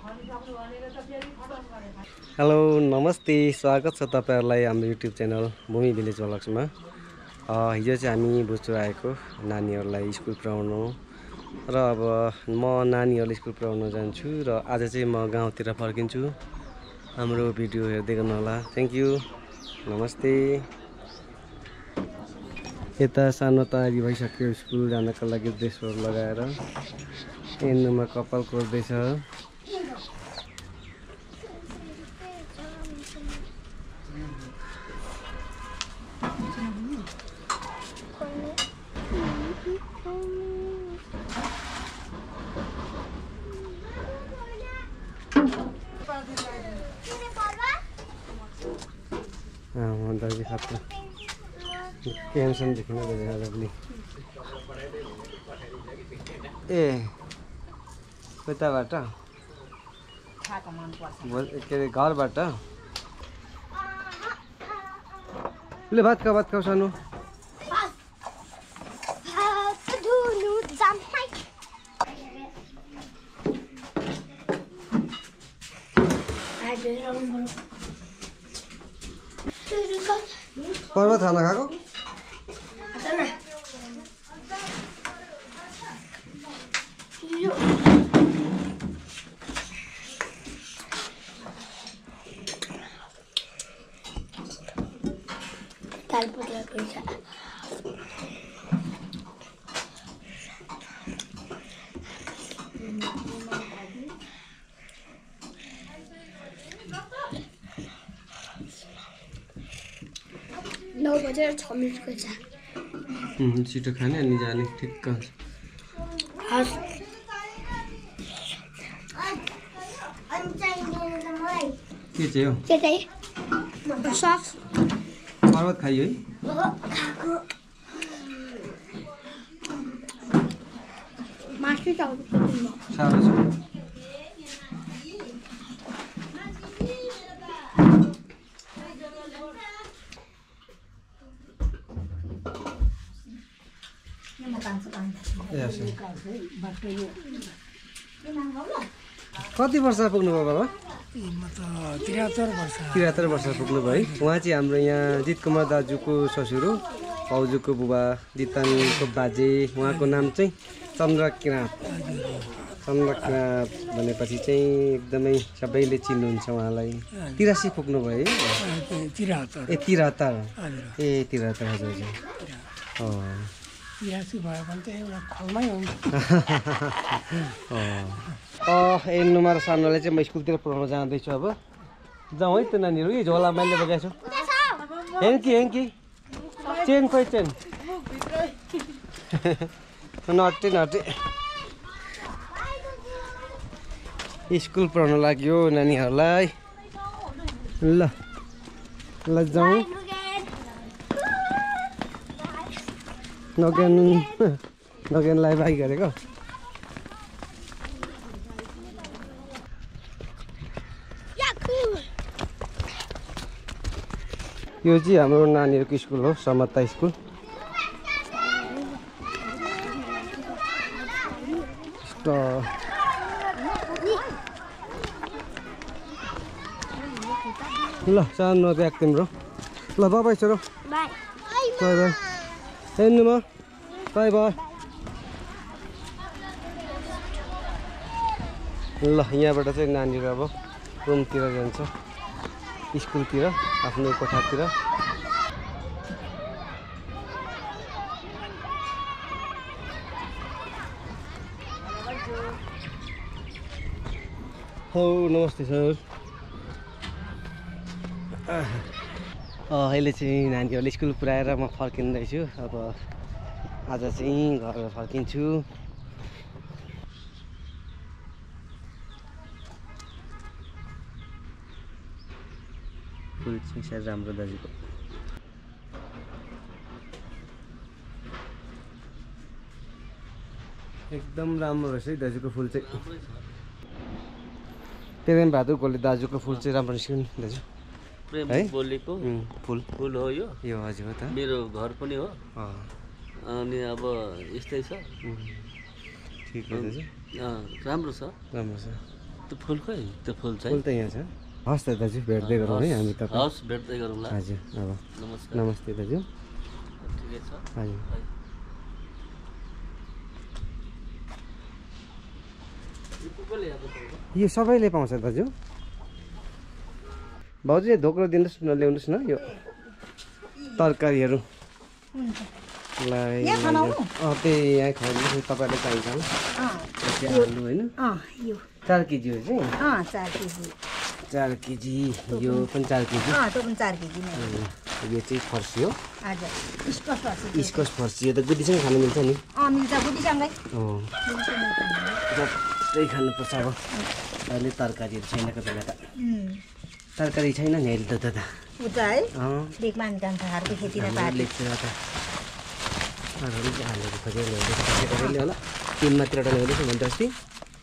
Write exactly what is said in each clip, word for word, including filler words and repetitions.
Hello नमस्ते स्वागत छ तपाईहरुलाई हाम्रो युट्युब च्यानल भूमि भिलेज व्लग्समा। हिजो चाहिँ हामी भोजपुर आएको नानीहरुलाई स्कुल पढाउनु र अब म नानीहरुलाई स्कुल पढाउन जान्छु र आज चाहिँ म गाउँतिर फर्किन्छु। हाम्रो भिडियो हेर्दै गर्नु होला। Thank you. नमस्ते। यता सानो तयारी भइसक्यो स्कुल जानका लागि ड्रेसहरु लगाएर। एनुमा कपाल कोर्दैछ। दाजु खातो टेन्सन देखिन दाजुले ए कताबाट के अरे घरबाट ले भात खा भात खाऊ सानो पर्वत खाना खाएको नौ बजेर छ मिनटको छ। छिटो खाने अनि जाने ठिक्क हुन्छ। के चाहिँ हो के चाहिँ सस पर्वत खाइयो है मासु चाउर साह्रो छ। कति वर्ष पुग्नु भयो बाबा? त्रिहत्तर वर्ष त्रिहत्तर वर्ष पुग्नु भयो है। उहाँ चाहिँ हाम्रो यहाँ जित कुमार दाजुको ससुर हो, भाउजूको बुबा जितनको बाजे। उहाँको नाम चाहिँ चन्द्रकिनाथ। चन्द्रकिनाथ भनेपछि चाहिँ एकदमै सबैले चिन्नुहुन्छ उहाँलाई। तिरासी पुग्नु भयो है। त्रिहत्तर ए त्रिहत्तर ए त्रिहत्तर हजुर हजुर तिरासी भयो भने त एउटा फलमै हुन्छ। एनुमा र सानोलाई चाहिँ म स्कुलतिर पढाउन जाँदैछु। अब जाउँ है त्यो नानीहरू। यी झोला मैले बगाएको छु। हेङ्की हेङ्की चेन खोइ चेन नटे नटे स्कुल पढाउन लाग्यो नानीहरूलाई। ल ल जाउँ। नगेन नगेनलाई बाई गरेको यो चाहिँ हाम्रो नानीहरूको स्कुल हो, समता स्कुल। ल सानो ब्याग तिम्रो। ल बाबाई छोरो बाई बाई हेर्नुमा बाई बाई। ल यहाँबाट चाहिँ नानीहरू अब रुमतिर जान्छ, स्कुलतिर आफ्नो कोठातिर। हो नमस्ते सर। अहिले चाहिँ नानीहरूले स्कुल पुऱ्याएर म फर्किँदैछु। अब आज चाहिँ घर फर्किन्छु। फुल चाहिँ साह्रै राम्रो दाजुको। एकदम राम्रो रहेछ है दाजुको फुल चाहिँ। प्रेम बहादुर गोले दाजुको फुल चाहिँ राम्रो निस्क्यो नि दाजु। प्रेम बोलेको फुल फुल हो यो। यो हजुर हो त। मेरो घर पनि हो। अनि अब यस्तै छ। ठिक हो दाजु। राम्रो छ राम्रो छ। त्यो फुल खोइ त्यो फुल चाहिँ फुल त यहाँ छ हस् त दाजु भेट्दै गरौँ है हामी तपाईँ हस् भेट्दै गरौँला हजुर अब नमस्कार नमस्ते दाजु ठिकै छ हजुर यो सबैले पाउँछ दाजु भाउजू यहाँ धोक्रो दिनुहोस् न ल्याउनुहोस् न यो तरकारीहरू लाई अँ त्यही यहाँ खुवाउनु तपाईँलाई चाहिन्छ होला आलु होइन चार केजी हो चाहिँ चार केजी चार केजी यो पनि चार केजी त्यो पनि चार केजी नै यो चाहिँ फर्सी हो हजुर इस्कस फर्सी इस्कस फर्सी यो त गुदीसँग खानु मिल्छ नि अँ मिल्छ गुदीसँगै अँ जस्तै खानुपर्छ अब अहिले तरकारीहरू छैनको बेला त तरकारी छैन नि अहिले त दादा उता है अँ लेख मान जान्छ हारको खेतीलाई पार्टी लेख्छ त अरूले चाहिँ हालेर खोजेर ल्याउँदैछ होला तिन मात्रवटा ल्याउँदैछ भने त अस्ति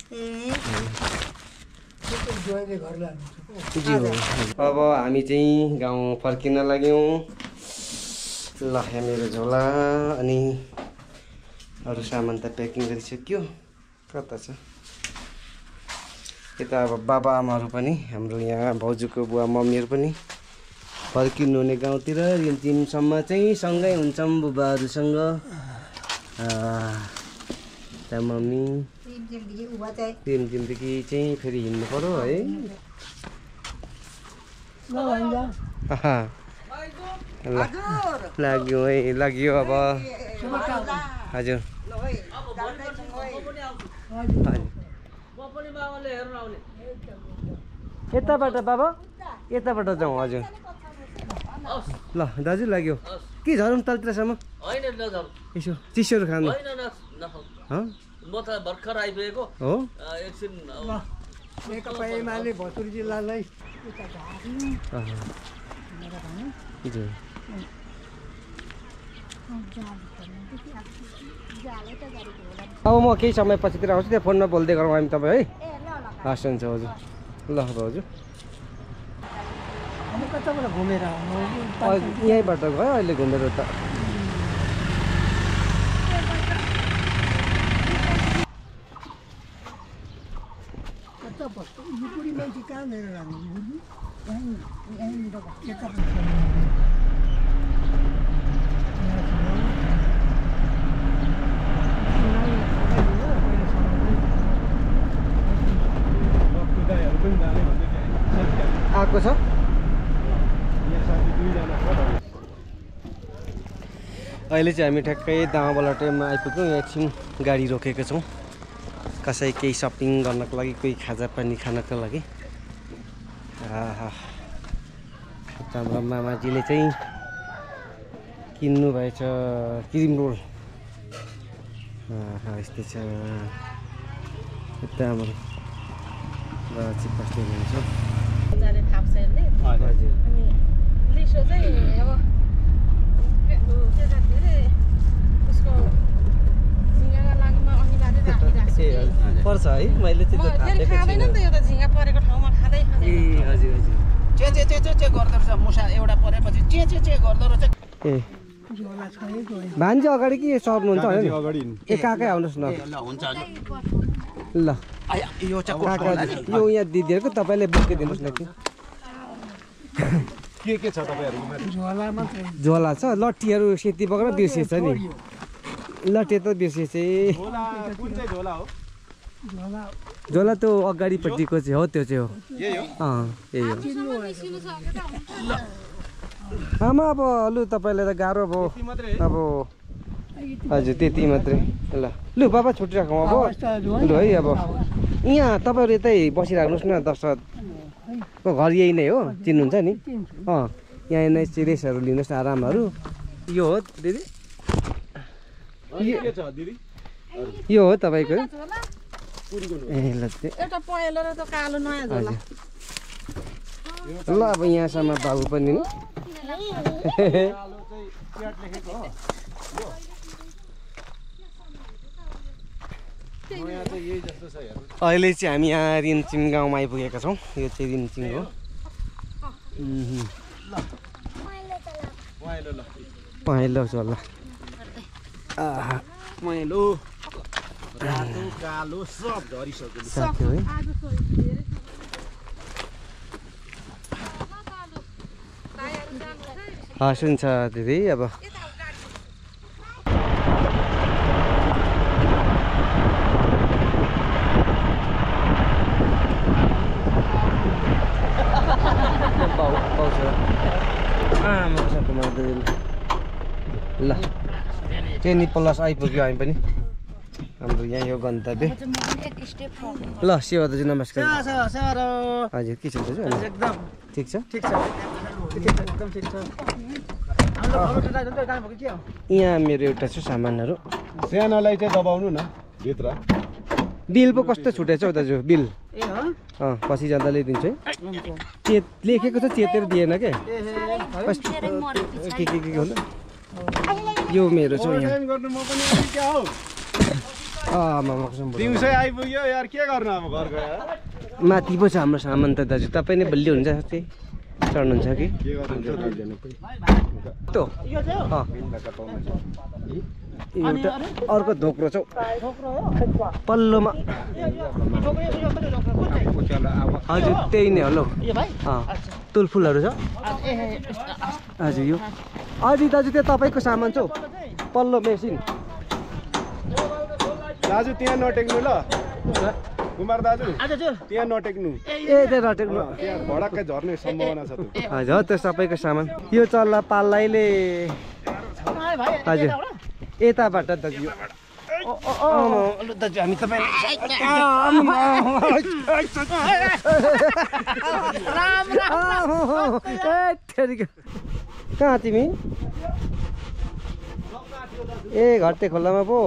अब हामी चाहिँ गाउँ फर्किन लाग्यौँ ल यहाँ मेरो झोला अनि अरू सामान त प्याकिङ गरिसक्यो कता छ यता अब बाबा आमाहरू पनि हाम्रो यहाँ भाउजूको बुवा मम्मीहरू पनि फर्किनु हुने गाउँतिर रिमझिमसम्म चाहिँ सँगै हुन्छौँ बुबाहरूसँग त्यहाँ मम्मी रिमझिमदेखि चाहिँ फेरि हिँड्नु पऱ्यो है लाग्यो है लाग्यो अब हजुर यताबाट बाबा यताबाट जाउँ हजुर ल दाजु लाग्यो के झरौँ तलतिरसम्म यसो चिसोहरू खानु म त भर्खर आइपुगेको हो एकछिन नेकपा एमाले भोजपुर जिल्लालाई अब म केही समय पछितिर आउँछु त्यहाँ फोनमा बोल्दै गरौँ हामी तपाईँ है हस् हुन्छ हजुर ल हजुर कताबाट घुमेर यहीँबाट गयो अहिले घुमेर त पुरी मान्छे कहाँ लिएर आएको छ अहिले चाहिँ हामी ठ्याक्कै दामाबलटेमा आइपुग्यौँ यहाँ एकछिन गाडी रोकेको छौँ कसै केही सपिङ गर्नको लागि कोही खाजा पानी खानको लागि हाम्रो मामाजीले चाहिँ किन्नु भएछ क्रिम रोल यस्तै छ यता हाम्रो बाबाजी बस्दै हुनुहुन्छ लिसो चाहिँ अब पर्छ है मैले चाहिँ खाँदैन नि त यो त झिङ्गा परेको ठाउँमा खाँदै खाँदै ए हजुर हजुर चे चे चे चे चे गर्दो रहेछ मुसा एउटा परेपछि चे चे चे गर्दो रहेछ ए भान्जी अगाडि के सर्नुहुन्छ होइन ए काकै आउनुहोस् न ल हुन्छ ल यो चाहिँ काका यो यहाँ दिदीहरूको तपाईँले बोकिदिनुहोस् न कि के के छ तपाईँहरूकोमा झोला छ लट्ठीहरू सेती बोकेर बिर्सिएछ नि लट्ठी त बिर्सिएछ झोला कुन चाहिँ झोला हो झोला त्यो अगाडिपट्टिको चाहिँ हो त्यो चाहिँ हो यही हो अँ यही हो आमा अब लु तपाईँलाई त गाह्रो भयो अब हजुर त्यति मात्रै ल लु बाबा छुटिराखौँ अब लु है अब यहाँ तपाईँहरू यतै बसिराख्नुहोस् न दर्शकको घर यही नै हो चिन्नुहुन्छ नि अँ यहाँ नै रेस्टहरू लिनुहोस् न आरामहरू यो हो दिदी के छ दिदी यो हो तपाईँको ए ल एउटा पहेँलो र त्यो कालो नयाँ झोला ल अब यहाँसम्म बाबु पनि नि अहिले चाहिँ हामी यहाँ रिमचिम गाउँमा आइपुगेका छौँ यो चाहिँ रिमचिम हो पहेँलो झोला मैलो रातो कालो सब झरिसक्यो सक्यो है हस् हुन्छ दिदी अब ल टेनी प्लस आइपुग्यो हामी पनि हाम्रो यहाँ यो गन्तव्य ल सेवा दाजु नमस्कार हजुर के छ दाजु एकदम ठिक छ ठिक छ एकदम ठिक छ यहाँ मेरो एउटा छ सामानहरू सानोलाई चाहिँ दबाउनु न भित्र बिल पो कस्तो छुटेछ हौ दाजु बिल ए हो अँ पछि जाँदा ल्याइदिन्छु है चेत लेखेको छ चेतेर दिएन के के के के होला यो मेरो छ यहाँ गर्नु म पनि अनि क्या हौ आमामा कसम दिउँसै आइपुग्यो यार के गर्नु अब घर गएर माथि पो छ हाम्रो सामान त दाजु तपाईँ नै बलियो हुन्छ त्यही चढ्नुहुन्छ कि के गर्नु त्यो अँ एउटा अर्को धोक्रो छ पल्लोमा हजुर त्यही नै हो अँ तुलफुलहरू छ हजुर यो हजुर दाजु त्यो तपाईँको सामान छ हौ पल्लो मेसिन दाजु त्यहाँ नटेक्नु ल कुमार दाजु त्यहाँ नटेक्नु ए त्यहाँ नटेक्नु त्यहाँ भडक्कै झर्ने सम्भावना छ त्यो हजुर त्यो सबैको सामान यो चल्ला पाल्लाइले हजुर यताबाट दाजु यो दाजु हामी तपाईँ कहाँ तिमी ए घट्टे खोलामा पो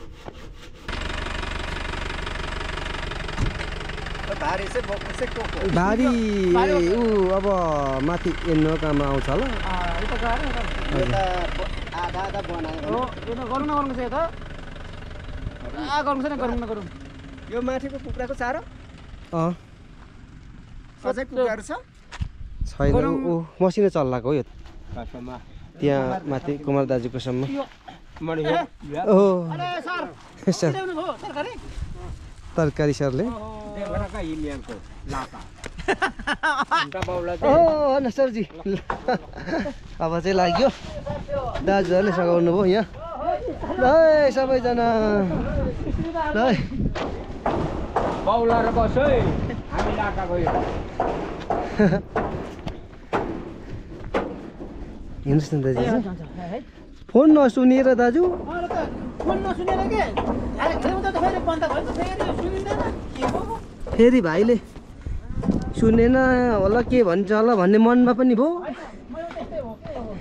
भारी ऊ अब माथि एन्नोकामा आउँछ होला यो माथिको कुखुराको चारो अँ अझै कुखुराहरू छ छैन ऊ मसिनो चल्लाको हो यो त्यहाँ माथि कुमार दाजुको सम्म ओहो सर तरकारी सरले न सरजी अब चाहिँ लाग्यो दाजुहरूले सघाउनु भयो यहाँ ल है सबैजना ल है बाउलाएर बस है हामी लाटा गयो हिँड्नुहोस् न दाजु फोन नसुनेर दाजु फोन नसुनेर के अरे खेल्दा त फेरि बन्द भयो त फेरि सुनिँदैन के हो फेरि भाइले सुनेन होला के भन्छ होला भन्ने मनमा पनि भयो मैले त्यस्तै हो के हो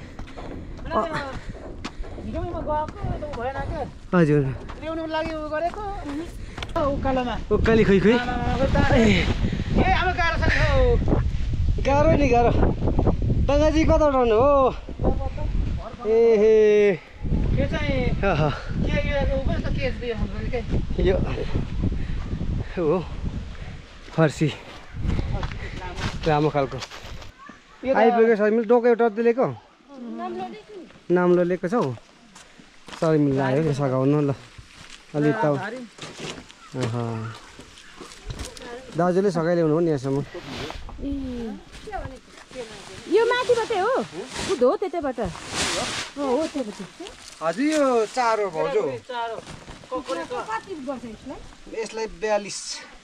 हिजोमा गएको त भएन के हजुर ल्याउनु लागि उ गरेको उकालोमा उकाली खोइ खोइ ए अब गाह्रो छ नि हौ गाह्रो नि गाह्रो टङ्गाजी कता उठाउनु हो ए हे के चाहिँ के के यो कस्तो केस दियो हाम्रो के यो हो फर्सी लामो खालको आइपुग्यो शर्मिल टोक एउटा दिलेको नाम लिएको छौ शर्मिल आयो त्यो सघाउनु ल अलि त दाजुले सघाइ ल्याउनु हो नि यहाँसम्म यो माथिबाटै हो कुद हो त्यतैबाट हो हो त्यतैबाट हजुर यो चारो भाउजू चारो कति वर्ष यसलाई यसलाई बयालिस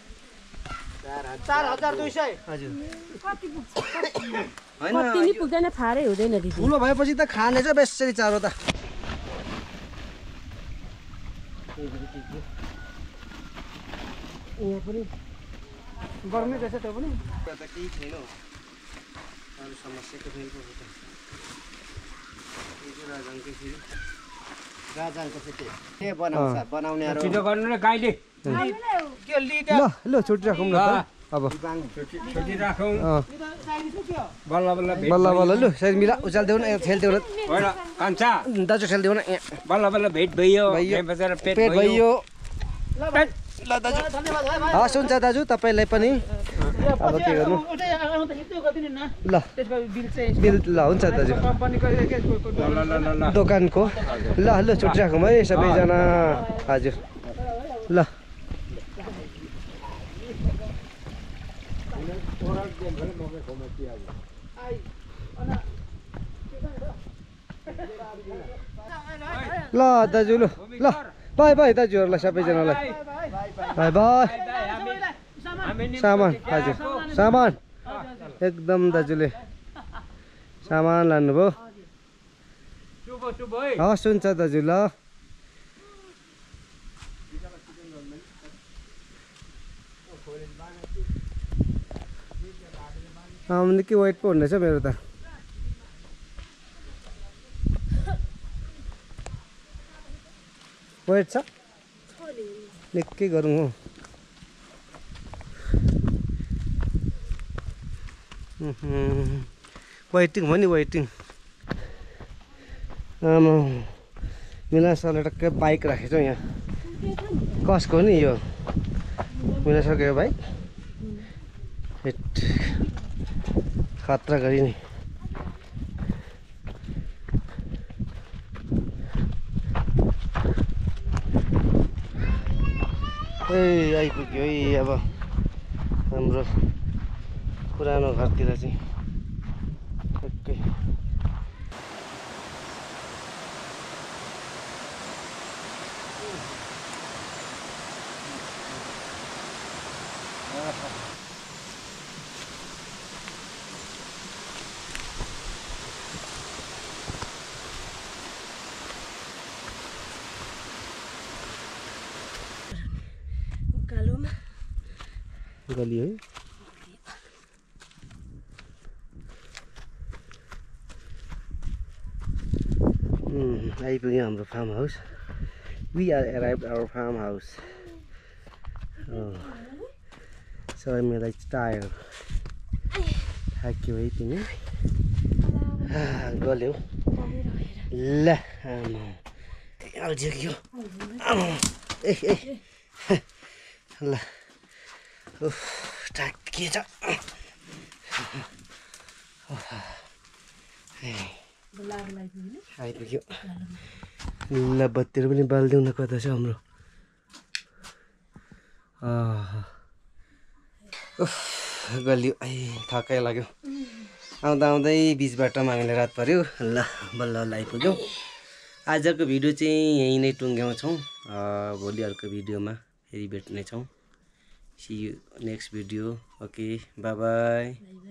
चार हजार दुई सय हजुर कति पुग्छ होइन कति नि पुग्दैन फारै हुँदैन दिदी ठुलो भएपछि त खाने छ बेसरी चारो त यहाँ पनि गर्मी रहेछ त्यो पनि केही छैन हौ अरू समस्याको छैन पो राजाङकै फेरि राजाङको चाहिँ के बनाउँछ बनाउनेहरू छिटो गर्नु न गाईले के लिड ल ल छुट्टी राखौँ न त अब छुट्टी राखौँ अँ बल्ल बल्ल भेट बल्ल बल्ल लु सायद मिला उचालिदेऊ न खेलिदेऊ न होइन कान्छा दाजु खेलिदेऊ न यहाँ बल्ल बल्ल भेट भइयो भइयो। यहाँ बसेर पेट पेट भइयो भइयो ल दाजु हस् हुन्छ दाजु तपाईँलाई पनि अब के गर्नु ल बिल ल हुन्छ दाजु दोकानको ल ल छुट्टी राखौँ है सबैजना हजुर ल ल दाजु लु ल बाई बाई दाजुहरूलाई सबैजनालाई बाई बाई सामान हजुर सामान एकदम दाजुले सामान लानुभयो हस् हुन्छ दाजु ल आउने कि वेट पो हुँदैछ मेरो त वेट छ निकै गरौँ हो वेटिङ हो नि वेटिङ आमा मिला सरले टक्कै बाइक राखेछ यहाँ कसको नि यो मिला सरको यो बाइक हेट खतरा गरी नि ए आइपुग्यो है अब हाम्रो पुरानो घरतिर चाहिँ टक्कै गली है आइपुग्यो हाम्रो farm house we are arrived our farm house Sharmila tired थाक्यो है तिमी गल्यौ ल आमा अल्झियो ए ए ल उफ टाकिएछ आइपुग्यो ल बत्तीहरू पनि बाल्दिउँ न कता छ हाम्रो उफ गल्यो ए थकै लाग्यो आउँदा आउँदै बिच बाटोमा हामीले रात पर्यो ल बल्ल बल्ल आइपुग्यौँ आजको भिडियो चाहिँ यहीँ नै टुङ्ग्याउँछौँ भोलि अर्को भिडियोमा फेरि भेट्नेछौँ see you next video okay bye by